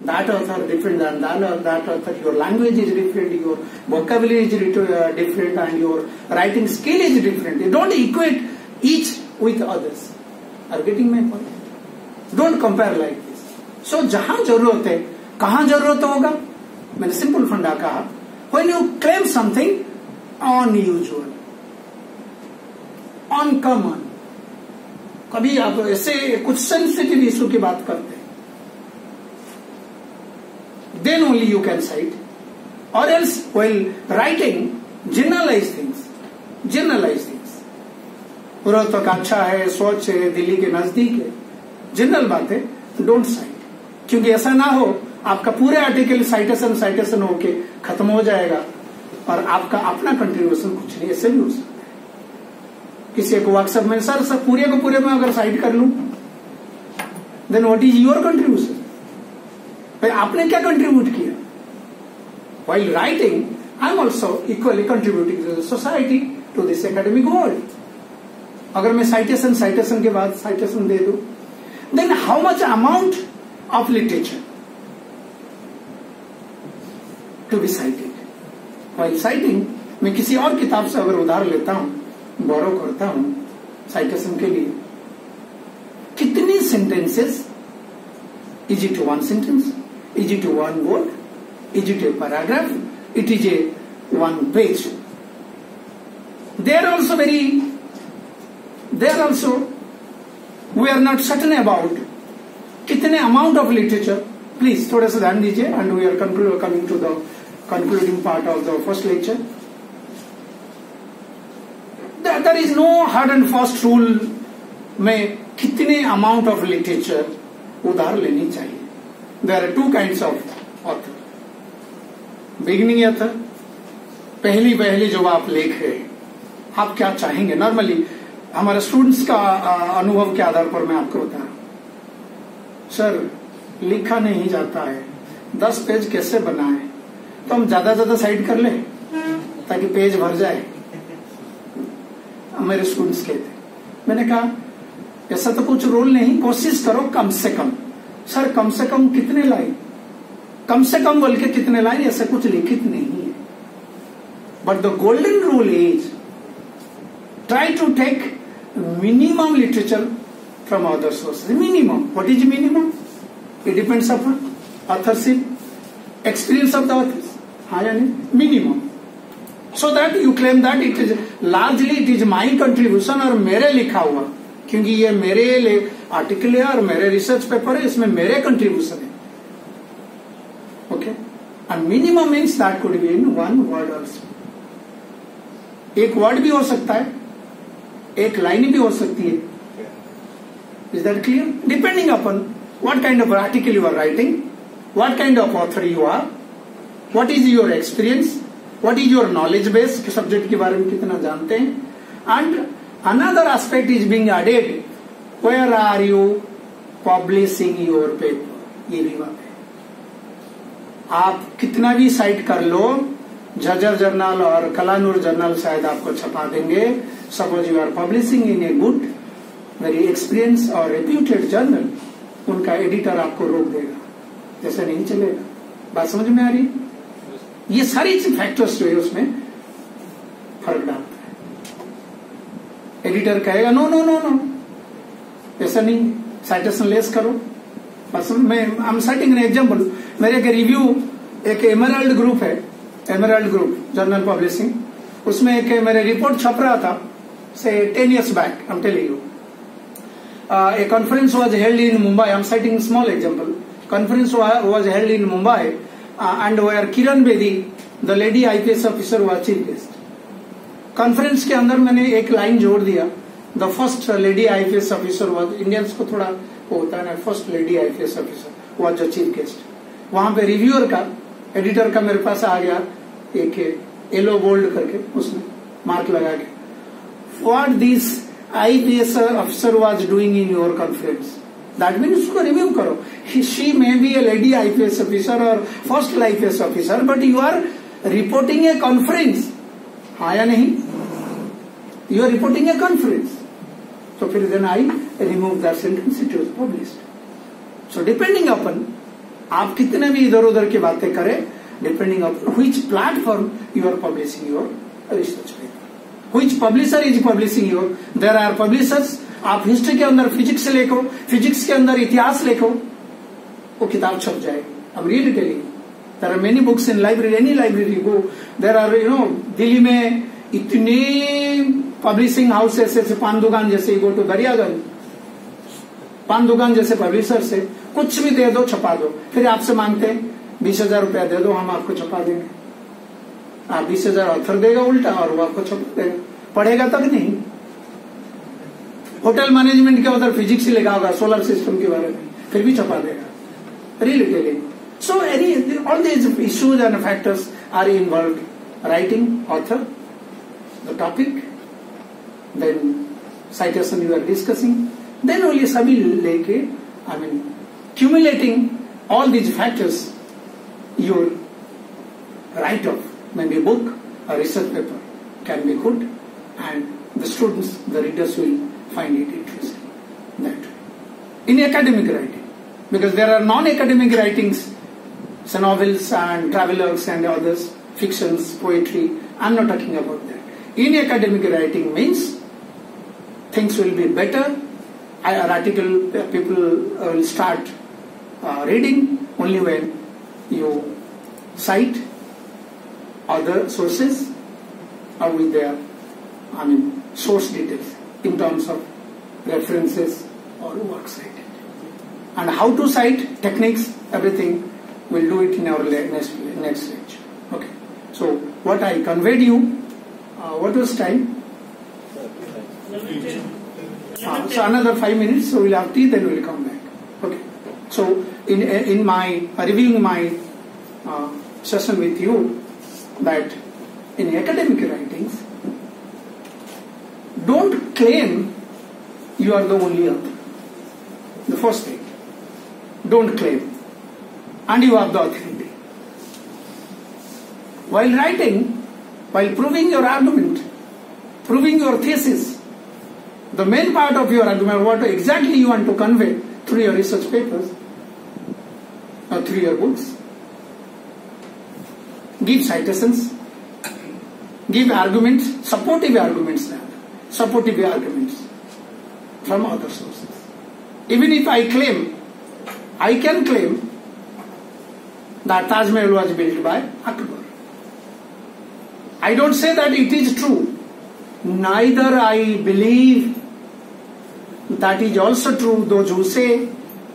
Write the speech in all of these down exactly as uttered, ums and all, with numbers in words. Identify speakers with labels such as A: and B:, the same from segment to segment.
A: that author different than that, that author, your language is different, your vocabulary is different, and your writing skill is different. You don't equate each with others. Are you getting my point? Don't compare like this. So जहां जरूरत है, कहां जरूरत होगा, मैंने simple फंडा कहा, when you claim something unusual, uncommon, कभी आप ऐसे कुछ सेंसिटिव इशू की बात करते हैं, then only you can cite, or else while writing generalize things, generalize things. Rohtak अच्छा है, स्वच्छ है, दिल्ली के नजदीक है, जनरल बात है, डोंट साइट. क्योंकि ऐसा ना हो आपका पूरे आर्टिकल साइटेशन साइटेशन होके खत्म हो जाएगा और आपका अपना कंट्रीब्यूशन कुछ नहीं. ऐसे भी हो सकता है. किसी को व्हाट्सएप में सर सर पूरे को पूरे में अगर साइट कर लूं, then what is your contribution? आपने क्या कंट्रीब्यूट किया? While writing, I am also equally contributing to the society, to this academic world. अगर मैं साइटेशन साइटेशन के बाद साइटेशन दे दूं, then how much amount of literature to be cited? While citing, मैं किसी और किताब से अगर उधार लेता हूं, बोरो करता हूं साइटेशन के लिए, कितनी sentences? Is it one sentence? Is it one word? Is it a paragraph? It is a one page. They are also very, they are also, we are not certain about कितने amount of literature. Please थोड़ा सा ध्यान दीजिए, and we are conclude, coming to the concluding part of the first lecture. There, there is no hard and fast rule में कितने amount of literature उधार लेनी चाहिए. There are two kinds of author. Beginning author, पहली पहली जो आप लेख है, आप क्या चाहेंगे? नॉर्मली हमारे स्टूडेंट्स का अनुभव के आधार पर मैं आपको बता रहा हूं. सर लिखा नहीं जाता है, दस पेज कैसे बनाए? तो हम ज्यादा ज्यादा साइड कर ले ताकि पेज भर जाए. मेरे स्टूडेंट्स कहते, मैंने कहा ऐसा तो कुछ रूल नहीं, कोशिश करो कम से कम. सर कम से कम कितने लाइन? कम से कम बोल के कितने लाइन? ऐसा कुछ लिखित नहीं है. But the golden rule is try to take minimum literature from other sources. Minimum. What is minimum? It depends upon authorship, experience of the authors. हाँ या नहीं? Minimum. So that you claim that it is largely it is my contribution, और मेरे लिखा हुआ, क्योंकि ये मेरे आर्टिकल है और मेरे रिसर्च पेपर है, इसमें मेरे कंट्रीब्यूशन है. Okay. And minimum means that could be in one word also. एक वर्ड भी हो सकता है, एक लाइन भी हो सकती है. Is that clear? Depending upon what kind of article you are writing, what kind of author you are, what is your experience, what is your knowledge base, subject के बारे में कितना जानते हैं. And another aspect is being added, where are you publishing your paper? ये भी बात है. आप कितना भी साइट कर लो, झज्जर जर्नल और कलानूर जर्नल शायद आपको छपा देंगे. Suppose you are publishing in a good very experience और रेप्यूटेड जर्नल, उनका एडिटर आपको रोक देगा. जैसे नहीं चलेगा. बात समझ में आ रही? ये सारी फैक्टर्स जो है उसमें फर्क डालता है. एडिटर कहेगा नो नो नो नो, ऐसा नहीं, साइटेशन लेस करो. मैं I am citing an example. मेरे एक रिव्यू, एक एमराल्ड ग्रुप है, एमराल्ड ग्रुप जर्नल पब्लिशिंग, उसमें एक मेरे रिपोर्ट छप रहा था से ten years back. I am telling you, a conference was held in Mumbai. I am citing small example. Conference was held in Mumbai, uh, and where Kiran Bedi, the lady I P S officer, was chief guest. Conference के अंदर मैंने एक line जोड़ दिया, the first lady IPS officer was, Indians को थोड़ा वो होता है ना, first lady IPS officer was the chief guest. वहां पे रिव्यूअर का, एडिटर का मेरे पास आ गया एक येलो बोल्ड करके, उसमें मार्क लगा के, what this IPS officer was doing in your conference. That mean उसको रिव्यू करो. She may be a lady IPS officer और first IPS officer, but you are reporting a conference. हाँ या नहीं? You are reporting a conference. तो फिर then I remove that sentence, it was published. So depending upon आप कितने भी इधर उधर की बातें करें, depending on which platform you are publishing your research paper, which publisher is publishing your, there are publishers. आप हिस्ट्री के अंदर फिजिक्स लिखो, फिजिक्स के अंदर इतिहास लिखो, वो किताब छप जाएगी। I'm really telling you, there are many books in library, any library you go, there are, you know, Delhi में इतने पब्लिशिंग हाउसेस जैसे पान दुकान जैसे, गो टू दरियागंज, पान दुकान जैसे पब्लिशर से कुछ भी दे दो, छपा दो, फिर आपसे मांगते हैं बीस हजार रुपया दे दो, हम आपको छपा देंगे। आप बीस हजार ऑथर देगा उल्टा, और वो आपको छपा देगा, पढ़ेगा तक नहीं। होटल मैनेजमेंट के उधर फिजिक्स ही लिखा होगा, सोलर सिस्टम के बारे में, फिर भी छपा देगा। Really telling, so any all these issues and factors are involved. Writing, author, the topic, then citation you are discussing, then only sabhi leke, I mean, accumulating all these factors, your write-up, maybe a book, a research paper can be good, and the students, the readers will find it interesting. That in academic writing, because there are non-academic writings, so novels and travelers and others, fictions, poetry, I'm not talking about that. In academic writing means things will be better, an article people will start uh, reading only when you cite other sources or with their, I mean, source details in terms of references or works cited. And how to cite, techniques, everything, we'll do it in our next next lecture. Okay. So what I conveyed you, uh, what was time? Uh, so another five minutes. So we'll have tea, then we'll come back. Okay. So in in my uh, reviewing my uh, session with you, that in academic writings, don't claim you are the only author. The first thing, don't claim. And you have the authority. While writing, while proving your argument, proving your thesis, the main part of your argument, what exactly you want to convey through your research papers or through your books, give citations, give arguments, supportive arguments, supportive arguments from other sources. Even if I claim, I can claim that Taj Mahal was built by Akbar. I don't say that it is true. Neither I believe that is also true, those who say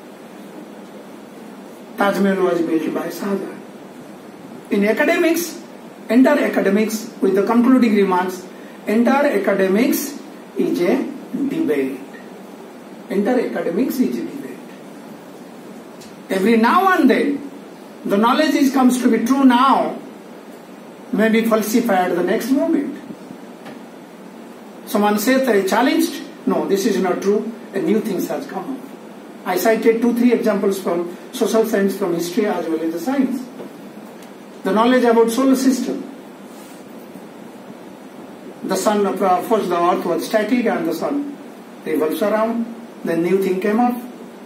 A: Taj Mahal was built by Shah Jahan. In academics, entire academics, with the concluding remarks, entire academics is a debate. Entire academics is a debate. Every now and then, the knowledge is comes to be true now, may be falsified the next moment. Someone says they are challenged, no, this is not true, a new thing has come up. I cited two, three examples from social science, from history as well as the science. The knowledge about solar system. The sun, uh, first the earth was static and the sun revolves around, then new thing came up.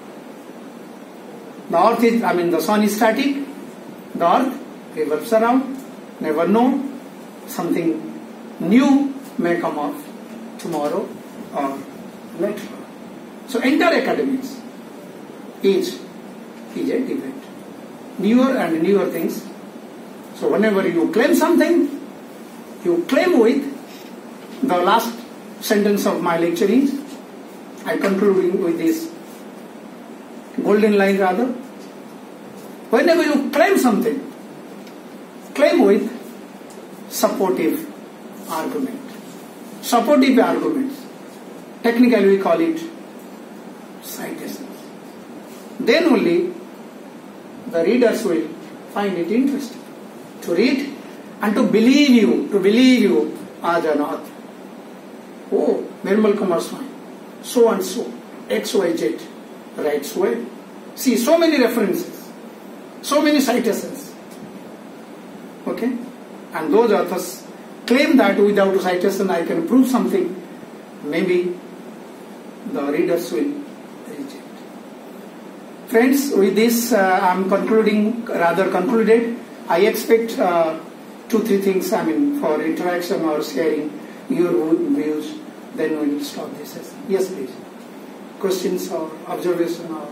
A: The earth is, I mean the sun is static, the earth revolves around, never know, something new may come up tomorrow or later. So entire academics is, is a debate. Newer and newer things. So whenever you claim something, you claim with the last sentence of my lecture is, I conclude with this golden line rather. Whenever you claim something, claim with supportive argument. Supportive arguments. Technically we call it citations. Then only the readers will find it interesting to read and to believe you, to believe you as an author. Oh, Nirmal Kumar Swami, so and so, X Y Z, writes well. See, so many references, so many citations. Okay? And those authors claim that without citation I can prove something. Maybe the readers will reject. Friends, with this uh, I am concluding, rather concluded. I expect uh, two, three things, I mean, for interaction or sharing your views, then we will stop this session. Yes, please. Questions or observation or...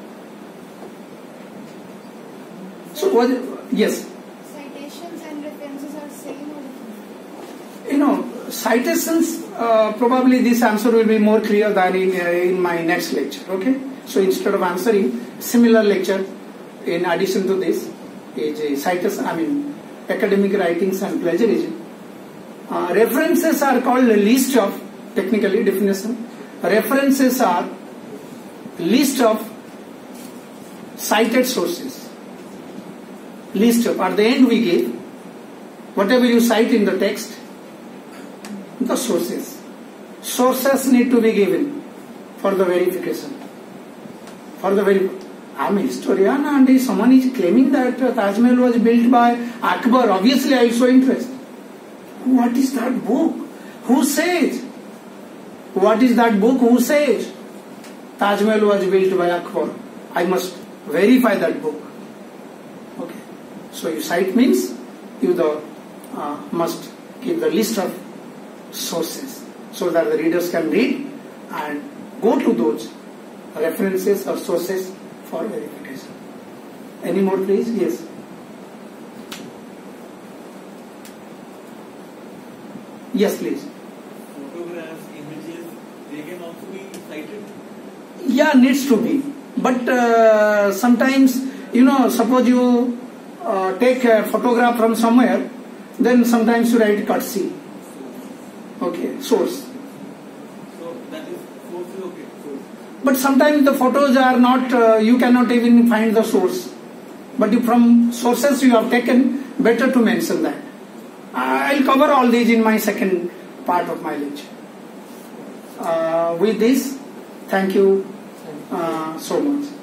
A: So what, yes?
B: Citations and references are same or different?
A: You know, citations, uh, probably this answer will be more clear than in, uh, in my next lecture, okay? So instead of answering similar lecture, in addition to this, is a citation, I mean, academic writings and plagiarism. Uh, references are called a list of, technically definition, references are list of cited sources. List of, at the end we give, whatever you cite in the text, the sources. Sources need to be given for the verification. For the very, I am a historian and if someone is claiming that uh, Taj Mahal was built by Akbar, obviously I will show interest. What is that book? Who says? What is that book? Who says Taj Mahal was built by Akbar? I must verify that book. Okay. So you cite means you the uh, must give the list of sources so that the readers can read and go to those references or sources for verification. Any more, please? Yes. Yes, please.
C: Photographs, images, they can also be cited?
A: Yeah, needs to be. But uh, sometimes, you know, suppose you uh, take a photograph from somewhere, then sometimes you write courtesy. Okay, source.
C: So that is source is okay. Source.
A: But sometimes the photos are not, uh, you cannot even find the source. But you, from sources you have taken, better to mention that. I'll cover all these in my second part of my lecture. Uh, with this, thank you uh, so much.